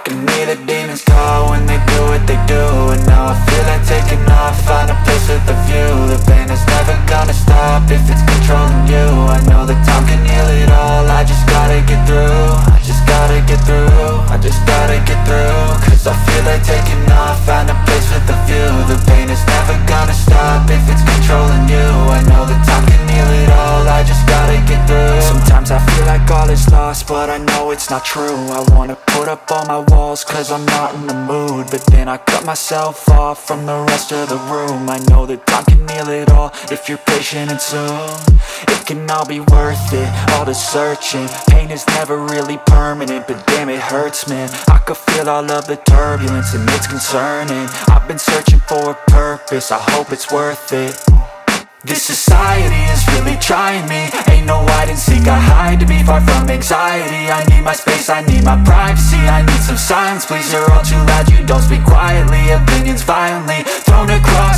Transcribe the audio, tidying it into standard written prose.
can hear the demons call when they do what they do. And now I feel like taking off, find a place with a view. The pain is never gonna stop if it's controlling you. I know that time can heal it all, I just gotta get through. I just gotta get through, I just gotta get through. Cause I feel like taking off, find a place with a view. The pain is never gonna stop if it's controlling you. I know that time can heal it all, I just gotta get through. Sometimes I feel like all is lost, but I know it's not true. I wanna put up all my walls cause I'm not in the mood, but then I cut myself off from the rest of the room. I know that time can heal it all if you're patient and soon. It can all be worth it, all the searching. Pain is never really permanent, but damn it hurts, man. I could feel all of the turbulence and it's concerning. I've been searching for a purpose, I hope it's worth it. This society is really trying me. Ain't no hide and seek, I hide to be far from anxiety. I need my space, I need my privacy. I need some silence, please, you're all too loud. You don't speak quietly, opinions violently thrown across